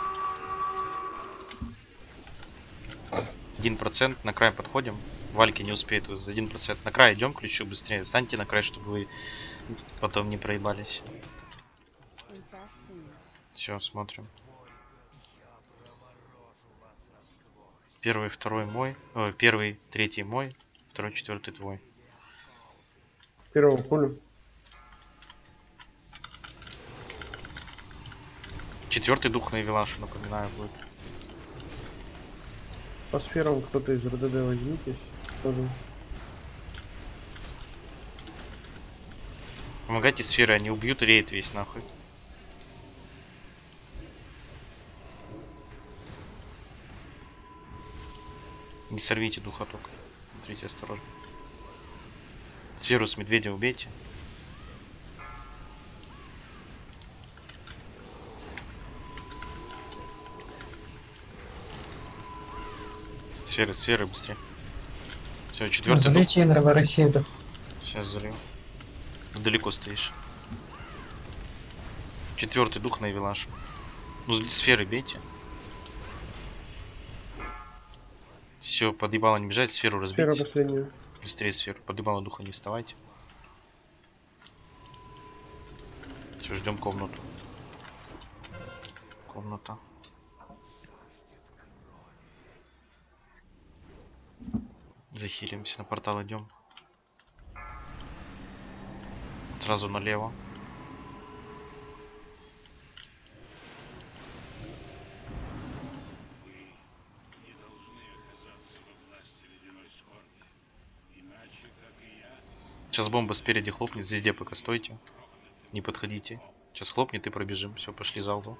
один процент. На край подходим. Вальки не успеет. один процент. На край идем к ключу быстрее. Станьте на край, чтобы вы потом не проебались. Все, смотрим. Первый, второй мой. О, первый, третий мой. Второй, четвертый твой. Первого пулю. Четвертый дух на Эвелашу, напоминаю, будет. По сферам кто-то из РДД возьмитесь. Тоже. Помогайте сферы, они убьют рейд весь нахуй. Не сорвите духа только. Смотрите осторожно. Сферу с медведя убейте. Сферы, сферы, быстрее. Все, четвертый дух. Залейте на Варахеда. Сейчас залью. Далеко стоишь. Четвертый дух на Эвелашу. Ну, сферы бейте. Все, подъебало не бежать, сферу разбить. Сфера последняя. Быстрее сферу. Подъебало духа не вставайте. Все, ждем комнату. Комната. Захилимся, на портал идем. Сразу налево. Сейчас бомба спереди хлопнет, везде пока стойте. Не подходите. Сейчас хлопнет и пробежим. Все, пошли залду.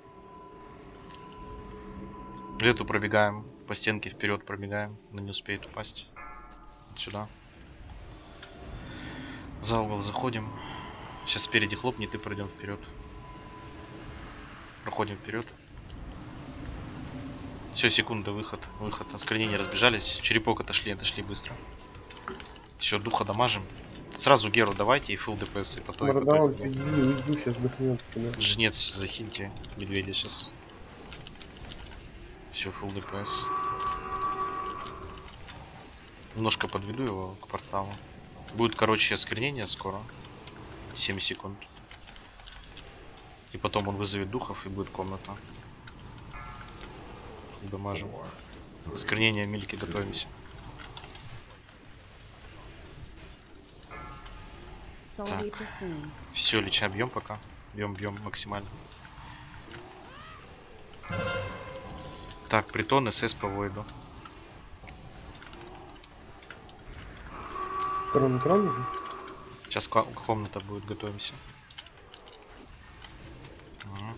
Лету пробегаем. По стенке вперед пробегаем. Но не успеет упасть. Вот сюда. За угол заходим. Сейчас спереди хлопнет и пройдем вперед. Проходим вперед. Все, секунда, выход. Выход. Осквернения разбежались. Черепок отошли, отошли быстро. Все, духа дамажим. Сразу Геру давайте и фулл ДПС, и потом. Борода, он иди, уйди, сейчас дохнет. Жнец захильте медведя сейчас. Все, фулл ДПС. Немножко подведу его к порталу. Будет, короче, осквернение скоро. семь секунд. И потом он вызовет духов, и будет комната. Дамажим. Осквернение, мильки, готовимся. Так. Все, лича бьем пока. Бьем, бьем максимально. Так, притон, СС по войду. Второй экран уже? Сейчас комната будет, готовимся. Ага.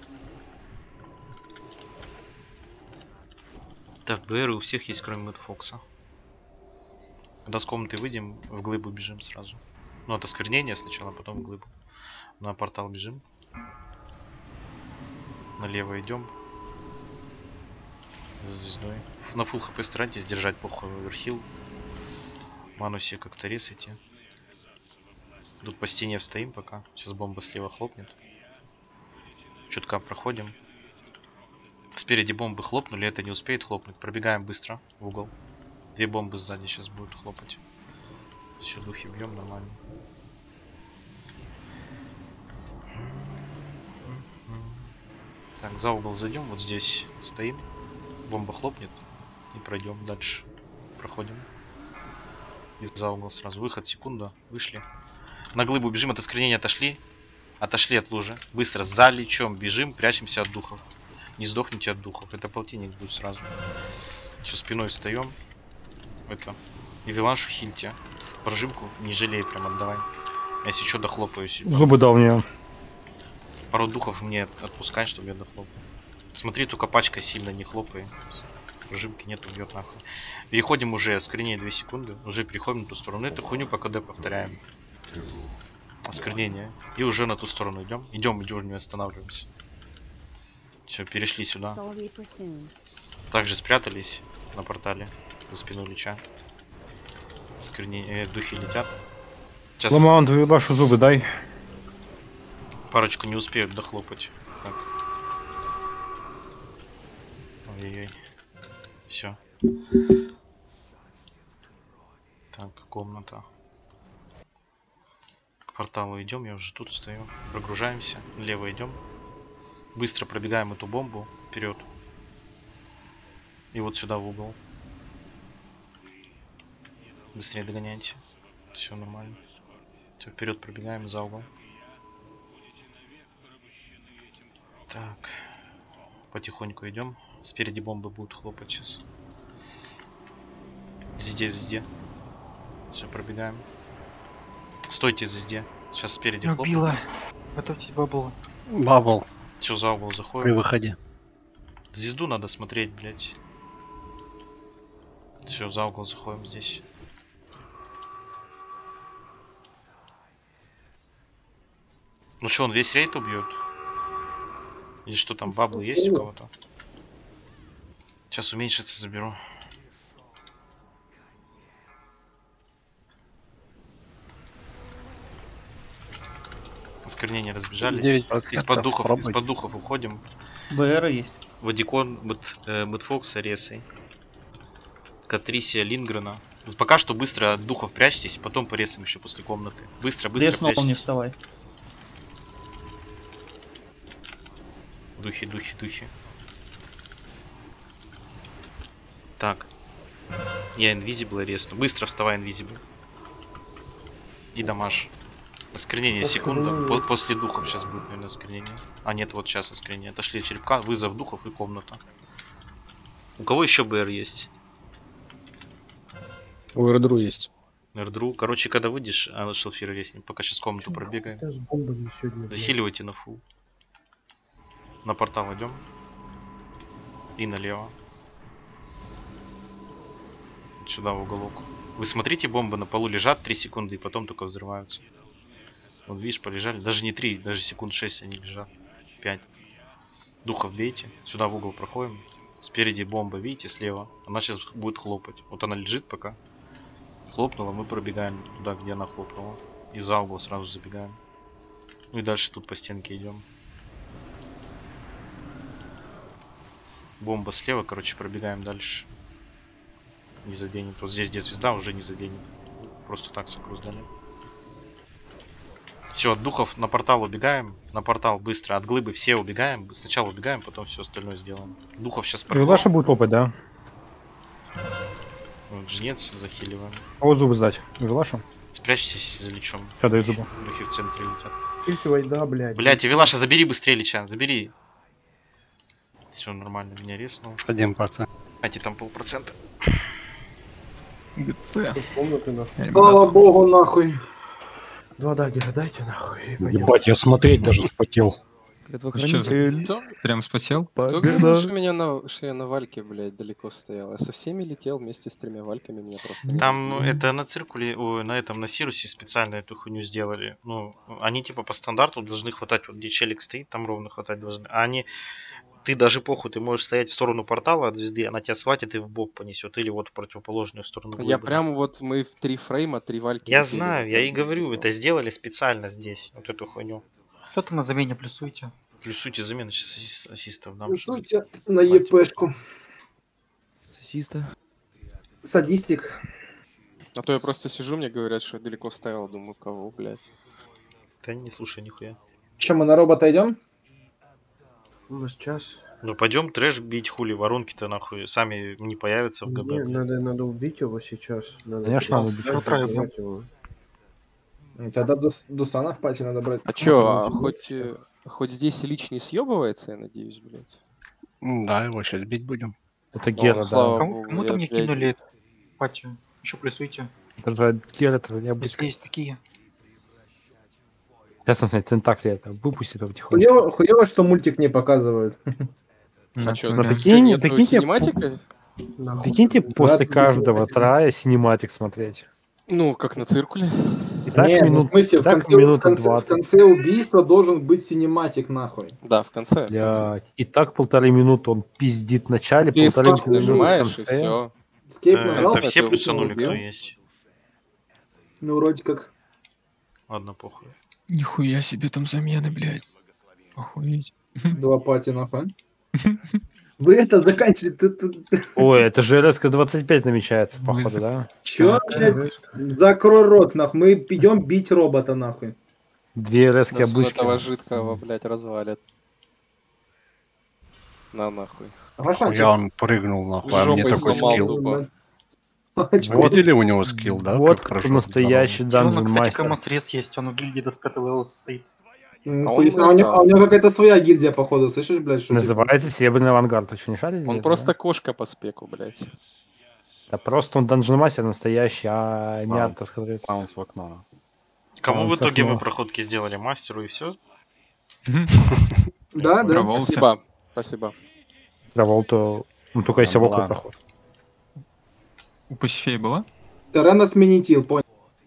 Так, БР у всех есть, кроме Мэтт Фокса. Когда с комнаты выйдем, в глыбу бежим сразу. Ну, это осквернение сначала, потом в глыбу. На портал бежим. Налево идем. За звездой. На фулл хп старайтесь держать похуй оверхилл. Ману себе как-то резайте. Тут по стене встоим пока. Сейчас бомба слева хлопнет. Чутка проходим. Спереди бомбы хлопнули, это не успеет хлопнуть. Пробегаем быстро в угол. Две бомбы сзади сейчас будут хлопать. Все, духи бьем нормально. Так, за угол зайдем, вот здесь стоим. Бомба хлопнет и пройдем дальше. Проходим. И за угол сразу. Выход, секунда. Вышли. На глыбу бежим, от осквернения отошли. Отошли от лужи. Быстро за лечом бежим, прячемся от духов. Не сдохните от духов. Это полтинник будет сразу. Сейчас спиной встаем. Это. И виланшу хильте. Прожимку не жалей, прям отдавай. Если что, дохлопаю себе. Зубы дал мне. Пару духов мне отпускай, чтобы я дохлопал. Смотри, только пачка сильно не хлопай. Прожимки нету, бьет нахуй. Переходим уже, осквернение две секунды. Уже переходим на ту сторону. Эту хуйню по КД повторяем. Осквернение. И уже на ту сторону идем. Идем, идем, не останавливаемся. Все, перешли сюда. Также спрятались на портале. За спину Лича. Осквернение. Э, духи летят. Сейчас... Ламаунт, ваши зубы дай. Парочку не успеют дохлопать. Так. Ой-ой-ой. Все. Так, комната. К порталу идем, я уже тут стою. Прогружаемся. Влево идем. Быстро пробегаем эту бомбу вперед. И вот сюда в угол. Быстрее догоняйте. Все нормально. Все, вперед пробегаем за угол. Так. Потихоньку идем. Спереди бомбы будут хлопать сейчас. Везде, везде. Все, пробегаем. Стойте везде. Сейчас спереди хлопают. Убила. Готовьтесь бабл. Бабл. Все, за угол заходим. При выходе. Звезду надо смотреть, блять. Все, за угол заходим здесь. Ну что, он весь рейд убьет? Или что там, баблы есть у кого-то? Сейчас уменьшится, заберу. Осквернения разбежались. Из-под духов, из-под духов уходим. БР есть. Вадикон, Мэтфокса, Ресой. Катрисия, Лингрена. Пока что быстро от духов прячьтесь, потом по ресам еще после комнаты. Быстро, быстро Лес прячьтесь. не вставай. Духи, духи, духи. Так. Я инвизибл резну. Быстро вставай, инвизибл. И дамаж. Осквернение, секунда. По после духов сейчас будет, наверное, осквернение. А нет, вот сейчас осквернение. Отошли черепка, вызов духов и комната. У кого еще БР есть? У Эрдру есть. Эрдру. Короче, когда выйдешь, а шелфир резни. Пока сейчас комнату пробегаем. Захиливайте на фул. На портал идем. И налево. Сюда в уголок. Вы смотрите, бомбы на полу лежат три секунды и потом только взрываются. Вот видишь, полежали. Даже не три, даже секунд шесть они лежат. пять. Духов бейте. Сюда в угол проходим. Спереди бомба, видите, слева. Она сейчас будет хлопать. Вот она лежит пока. Хлопнула, мы пробегаем туда, где она хлопнула. И за угол сразу забегаем. Ну и дальше тут по стенке идем. Бомба слева, короче, пробегаем дальше. Не заденет. Вот здесь, где звезда, уже не заденет. Просто так сокруздали. Все, от духов на портал убегаем. На портал быстро. От глыбы все убегаем. Сначала убегаем, потом все остальное сделаем. Духов сейчас И ваша будет опыт, да? Вот, жнец захиливаем. А вот зубы сдать. Вилаша? Спрячьтесь за лечом. Я даю зубы. Духи в центре летят. Кильтивай, да, блядь. Блять, Вилаша, забери быстрее леча. Забери. Все нормально, меня резнул. Один процент. Ати там полпроцента. ГЦ. Слава богу, нахуй. Два даггера дайте нахуй. Ебать, я смотреть даже вспотел. Клятва Ты чё, хранитель. прям спасел? Кто говорил, что, меня на, что я на вальке, блядь, далеко стоял? Я со всеми летел вместе с тремя вальками, меня просто не Там видно. это на циркуле, ой, на этом, на Сирусе специально эту хуйню сделали. Ну, они типа по стандарту должны хватать, вот где челик стоит, там ровно хватать должны. А они, ты даже похуй, ты можешь стоять в сторону портала от звезды, она тебя схватит и в бок понесет, или вот в противоположную сторону. Я глубину. прям вот, мы в три фрейма, три вальки Я летели, знаю, вот я так и вот. говорю, это сделали специально здесь, вот эту хуйню. Кто-то на замене плюсуйте. Плюсуйте замены сейчас ассист- ассистов дам. Плюсуйте на ЕПшку. Сосиста. Садистик. А то я просто сижу, мне говорят, что я далеко стоял, думаю, кого, блядь. Да не слушай нихуя. Че, мы на робота идем? У нас час. Ну пойдем трэш бить, хули, воронки-то нахуй сами не появятся в ГБ. Не, надо, надо убить его сейчас. Надо Конечно, надо убить. убить. его. Тогда дус, Дусана в пати надо брать. А чё, а хоть, э, хоть здесь Лич не съебывается, я надеюсь, блядь? М, Да, его сейчас бить будем. Это О, Гера, слава да. Кому- богу, Кому-то я, мне блядь, кинули патию. Еще плюсуйте. Это Гера, это Если необычно. есть такие. Сейчас, смотри, тентакли это выпустит его потихоньку. Хуево, хуево, что мультик не показывают. А чё, Ну, чё, прикинь, нету прикиньте, синематика? Прикиньте, после Да, каждого синематик. трая синематик смотреть. Ну, как на циркуле. И так Не, ну, в минут, смысле, и в так конце, в, минуты конце, в двадцать. конце убийства должен быть синематик, нахуй. Да, в конце. в конце. Блядь. И так полторы минуты он пиздит в начале, Ты полторы эскейп минуты в нажимаешь, и конце. все. Скейп Это, нажал, это все это плюсанули, убил. кто есть. ну вроде как. Ладно, похуй. Нихуя себе там замены, блядь. Охуеть. Два пати нахуй. Вы это заканчиваете. ты- ты- Ой, это же эр эс двадцать пять намечается, походу, да? Чё, блядь? Закрой рот, нахуй. Мы идем бить робота, нахуй. Две эр эс Нас вот обычки. этого жидкого, блядь, развалят. На нахуй. Я он прыгнул нахуй, а мне Жопой такой сломал скилл. тупо. Видели у него скилл, да? Вот как кто прыжок настоящий Он, данжен кстати, мастер. комосрез есть, он в гильдии двадцать пятого левела состоит. М, А хуй он знает, а у него- это- а у него какая-то своя гильдия, походу, слышишь, блядь, что Называется Серебряный авангард. Вы что, не шарили? Он Это, просто да? кошка по спеку, блядь. Да просто он данжен мастер настоящий, а не Вау. Артас, который... Баунс в окно. Кому А, в итоге окно. мы проходки сделали? Мастеру и все? Да, да. Проволся. Спасибо. Спасибо. Траволту... Ну, только если Там в окно была. проход. У Пасифея была? Терена сменитил, понял.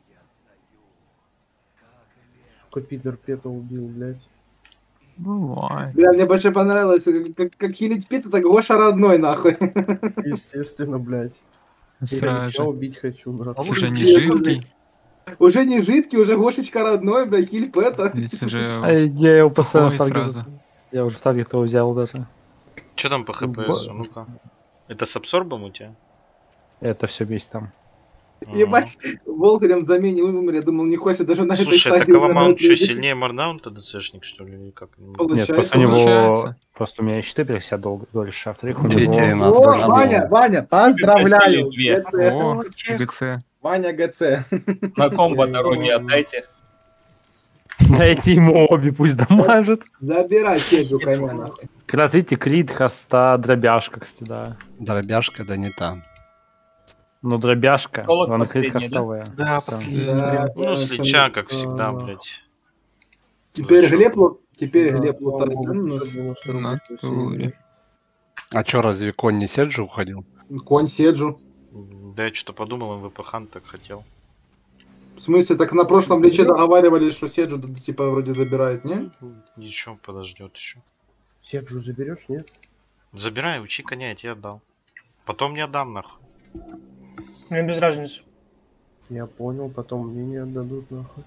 Сука, пидор Пета убил, блядь. Бывает. Бля, мне больше понравилось, как, как, как хилить Пита, так Гоша родной, нахуй. Естественно, блядь. Я Сразу Ильича же. убить хочу, брат. Уже не Пиздец, жидкий. Уже не жидкий, уже Гошечка родной, бля, хиль Пэта. Ведь А уже я его постоянно в тухлой таргет... сразу. Я уже в таргет его взял даже. Что там по ХПС? Ну-ка. Это с абсорбом у тебя? Это все вместе там. Ебать, Волхарем в замене умер, я думал, не хочет даже на этой Слушай, так стадии Аламаунт что, умирать. сильнее Мардаунта ДЦшник, что ли? Или как? Нет, Получается. просто у него... Получается. Просто у меня щиты перехся долго дольше, а во-вторых, у Две него... терена. О, Надо Ваня, было. Ваня, поздравляю. Две. ГЦ. О, ГЦ. Ваня ГЦ. На комбо дороги отдайте. Дайте ему обе, пусть дамажит. Забирай Седжу коня, нахуй. Как раз видите, крит, хоста, дробяшка, кстати, да. Дробяшка, да не та. Ну, дробяшка, Толок но она крит последний, да? хостовая. Да, Всё. последний. Да, Ну, да, с что- Лича, как всегда, блядь. Теперь Зачем? Глеб, лу- теперь Да, Глеб слава лутает. богу, Ну, ну, девяносто рублей Натуре. А чё, разве конь не Седжи уходил? Конь Седжу. Да я что-то подумал, МВП Хан так хотел. В смысле, так на прошлом лече договаривались, что Седжу да, типа вроде забирает, не? Ничего, подождет еще. Седжу заберешь, нет? Забирай, учи коня, я тебе отдал. Потом не отдам, нахуй. Мне без разницы. Я понял, потом мне не отдадут, нахуй.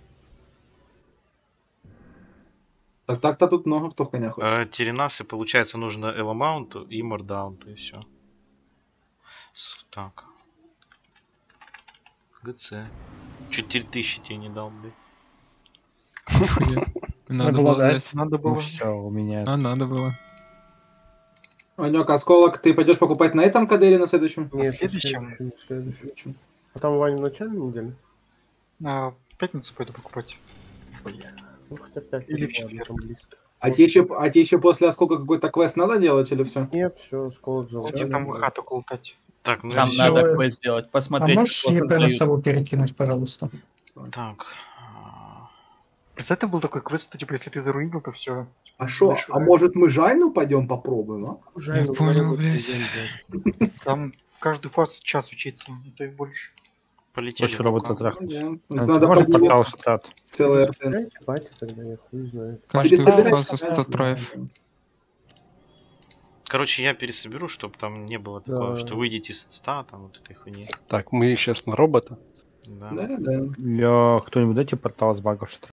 Так так-то тут много кто в коня хочет. Э, Теренасы, получается, нужно Эламаунту и Мардаунту, и все. Так. ГЦ. Четыре тысячи тебе не дал, блядь. Надо было было дать. дать. Надо Ну было. все, у меня... А надо было. Ванек, осколок ты пойдешь покупать на этом КД или на следующем? Нет, следующем. следующем, следующем. А там Ваня в начале недели? А, в пятницу пойду покупать. Ну, хотя пять Или в ладно, четверг. там близко. А тебе еще, а тебе еще после осколка какой-то квест надо делать или все? Нет, все, осколок Хочет золотой. там в хату колтать. Так, ну Нам и надо всё. квест сделать, А посмотреть, можешь что ЕП на создают. сову перекинуть, пожалуйста? Так. а, Представь, там был такой квест, что, типа, если ты заруинил, то все. А шо? А может мы Жайну пойдем попробуем, а? Я понял, блядь. Там каждую фазу час учиться, а то и больше. Полетели. Больше работы пока. трахнуть. Ну, А, надо можно поднимать портал шатать? целый РТ. Батя тогда, я хуй знаю. Каждую Пересобирать фазу фотографии. статрайв. Короче, я пересоберу, чтобы там не было такого, Да. что выйдете с ста, там вот этой хуйни. Так, мы сейчас на робота. Да. Да, да. Я кто-нибудь дайте портал с багов, что ли?